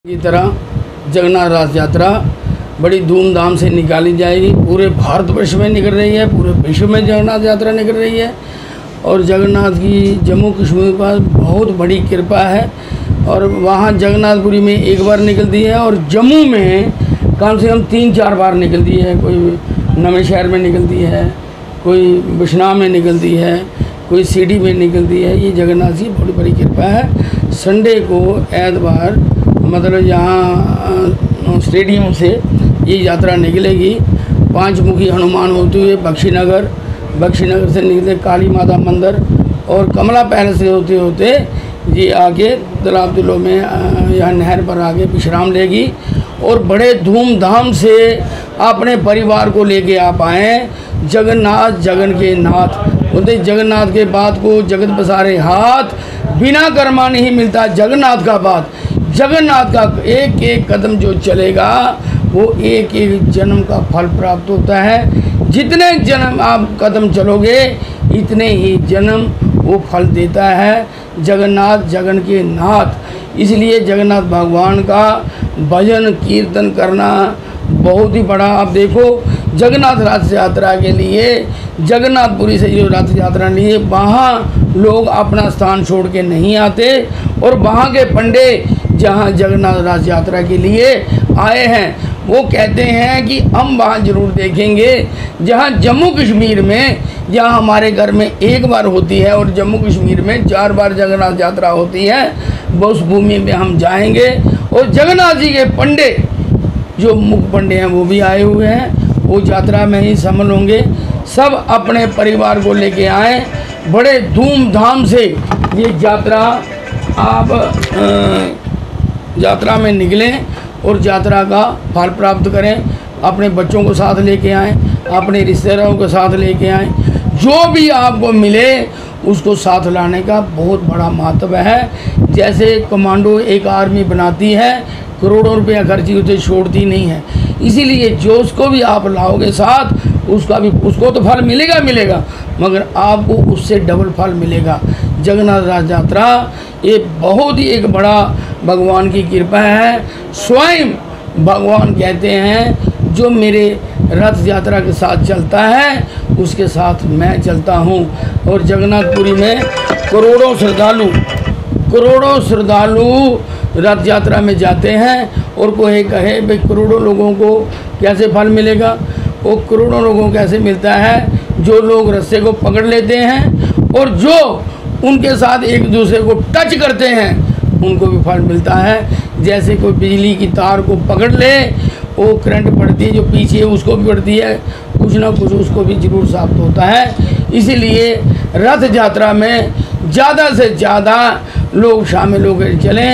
की तरह जगन्नाथ रथ यात्रा बड़ी धूमधाम से निकाली जाएगी। पूरे भारतवर्ष में निकल रही है, पूरे विश्व में जगन्नाथ यात्रा निकल रही है। और जगन्नाथ की जम्मू कश्मीर पर बहुत बड़ी कृपा है। और वहाँ जगन्नाथपुरी में एक बार निकलती है और जम्मू में कम से कम 3-4 बार निकलती है। कोई नवेंशहर में निकलती है, कोई बिश्नाह में निकलती है, कोई सिटी में निकलती है। ये जगन्नाथ की बड़ी बड़ी कृपा है। संडे को एतवार मतलब यहाँ स्टेडियम से ये यात्रा निकलेगी। 5 मुखी हनुमान होते हुए बख्शीनगर से निकले काली माता मंदिर और कमला पैलेस से होते होते ये आके तालाब तिलो में यहाँ नहर पर आके विश्राम लेगी। और बड़े धूमधाम से अपने परिवार को लेके आप आएँ। जगन्नाथ जगन के नाथ बोलते, जगन्नाथ के बाद को जगत बसारे हाथ, बिना कर्मा नहीं मिलता जगन्नाथ का बात। जगन्नाथ का एक एक कदम जो चलेगा वो एक एक जन्म का फल प्राप्त होता है। जितने जन्म आप कदम चलोगे इतने ही जन्म वो फल देता है। जगन्नाथ जगन के नाथ, इसलिए जगन्नाथ भगवान का भजन कीर्तन करना बहुत ही बड़ा। आप देखो जगन्नाथ रथ यात्रा के लिए जगन्नाथपुरी से जो रथ यात्रा लिए वहाँ लोग अपना स्थान छोड़ के नहीं आते। और वहाँ के पंडे जहाँ जगन्नाथ रथ यात्रा के लिए आए हैं वो कहते हैं कि हम वहाँ ज़रूर देखेंगे जहाँ जम्मू कश्मीर में, जहाँ हमारे घर में एक बार होती है और जम्मू कश्मीर में 4 बार जगन्नाथ यात्रा होती है, उस भूमि में हम जाएंगे। और जगन्नाथ जी के पंडे जो मुख्य पंडे हैं वो भी आए हुए हैं, वो यात्रा में ही शामिल होंगे। सब अपने परिवार को लेके आए, बड़े धूमधाम से ये यात्रा आप यात्रा में निकलें और यात्रा का फल प्राप्त करें। अपने बच्चों को साथ लेके आएँ, अपने रिश्तेदारों को साथ लेके आएँ। जो भी आपको मिले उसको साथ लाने का बहुत बड़ा महत्व है। जैसे कमांडो एक आर्मी बनाती है, करोड़ों रुपया खर्ची उसे छोड़ती नहीं है। इसीलिए जो उसको भी आप लाओगे साथ उसको तो फल मिलेगा मगर आपको उससे डबल फल मिलेगा। जगन्नाथ रथ यात्रा ये बहुत ही एक बड़ा भगवान की कृपा है। स्वयं भगवान कहते हैं जो मेरे रथ यात्रा के साथ चलता है उसके साथ मैं चलता हूँ। और जगन्नाथपुरी में करोड़ों श्रद्धालु रथ यात्रा में जाते हैं। और कोई कहे भाई करोड़ों लोगों को कैसे फल मिलेगा, वो करोड़ों लोगों को कैसे मिलता है जो लोग रास्ते को पकड़ लेते हैं और जो उनके साथ एक दूसरे को टच करते हैं उनको भी फल मिलता है। जैसे कोई बिजली की तार को पकड़ ले वो करंट पड़ती है, जो पीछे है उसको भी पड़ती है, कुछ ना कुछ उसको भी जरूर प्राप्त होता है। इसीलिए रथ यात्रा में ज़्यादा से ज़्यादा लोग शामिल होकर चलें।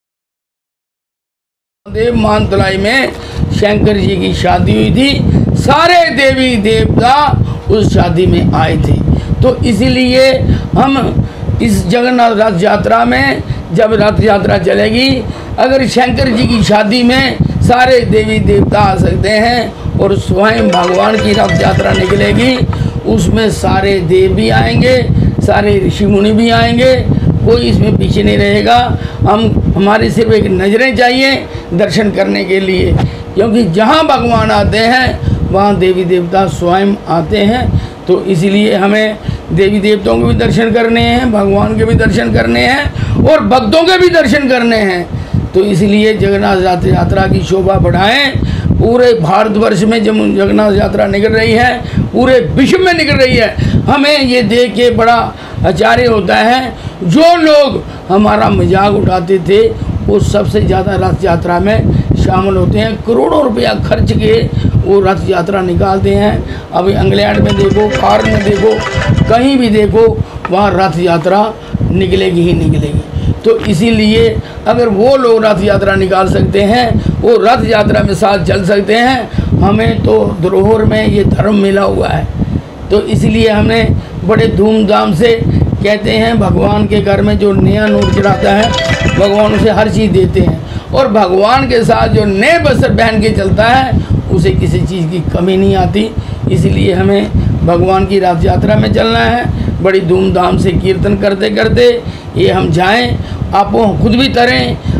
देव मानतलाई में शंकर जी की शादी हुई थी, सारे देवी देवता उस शादी में आए थे। तो इसीलिए हम इस जगन्नाथ रथ यात्रा में जब रथ यात्रा चलेगी, अगर शंकर जी की शादी में सारे देवी देवता आ सकते हैं और स्वयं भगवान की रथ यात्रा निकलेगी, उसमें सारे देव भी आएंगे, सारे ऋषि मुनि भी आएंगे, कोई इसमें पीछे नहीं रहेगा। हमारी सिर्फ एक नज़रें चाहिए दर्शन करने के लिए, क्योंकि जहाँ भगवान आते हैं वहाँ देवी देवता स्वयं आते हैं। तो इसीलिए हमें देवी देवताओं के भी दर्शन करने हैं, भगवान के भी दर्शन करने हैं और भक्तों के भी दर्शन करने हैं। तो इसलिए जगन्नाथ यात्रा की शोभा बढ़ाएं। पूरे भारतवर्ष में जब जगन्नाथ यात्रा निकल रही है, पूरे विश्व में निकल रही है, हमें ये देख के बड़ा आश्चर्य होता है। जो लोग हमारा मजाक उड़ाते थे वो सबसे ज़्यादा रथ यात्रा में शामिल होते हैं। करोड़ों रुपया खर्च के वो रथ यात्रा निकालते हैं। अभी इंग्लैंड में देखो, फॉरेन में देखो, कहीं भी देखो वहाँ रथ यात्रा निकलेगी ही निकलेगी। तो इसीलिए अगर वो लोग रथ यात्रा निकाल सकते हैं, वो रथ यात्रा में साथ चल सकते हैं, हमें तो धरोहर में ये धर्म मिला हुआ है। तो इसलिए हमें बड़े धूमधाम से कहते हैं भगवान के घर में जो नया नोट चढ़ाता है भगवान उसे हर चीज़ देते हैं। और भगवान के साथ जो नए वस्त्र पहन के चलता है उसे किसी चीज़ की कमी नहीं आती। इसलिए हमें भगवान की रथ यात्रा में चलना है। बड़ी धूमधाम से कीर्तन करते करते ये हम जाएं, आप खुद भी तरें,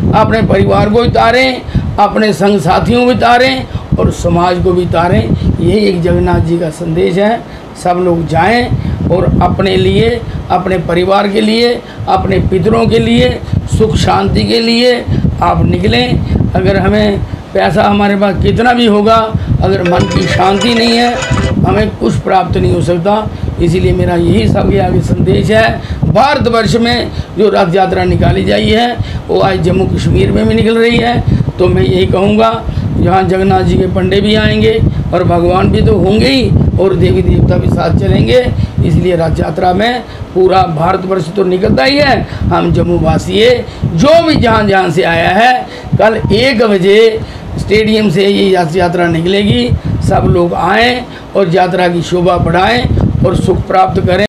अपने परिवार को भी तारें, अपने संग साथियों को भी तारें और समाज को भी तारें। यही एक जगन्नाथ जी का संदेश है। सब लोग जाएं और अपने लिए, अपने परिवार के लिए, अपने पितरों के लिए, सुख शांति के लिए आप निकलें। अगर हमें पैसा हमारे पास कितना भी होगा, अगर मन की शांति नहीं है, हमें कुछ प्राप्त नहीं हो सकता। इसीलिए मेरा यही सबके आगे संदेश है। भारतवर्ष में जो रथ यात्रा निकाली जाई है वो आज जम्मू कश्मीर में भी निकल रही है। तो मैं यही कहूँगा, यहाँ जगन्नाथ जी के पंडे भी आएंगे और भगवान भी तो होंगे ही और देवी देवता भी साथ चलेंगे। इसलिए रथ यात्रा में पूरा भारतवर्ष तो निकलता ही है। हम जम्मू वासी जो भी जहाँ से आया है, कल 1 बजे स्टेडियम से ये यात्रा निकलेगी। सब लोग आएँ और यात्रा की शोभा बढ़ाएं और सुख प्राप्त करें।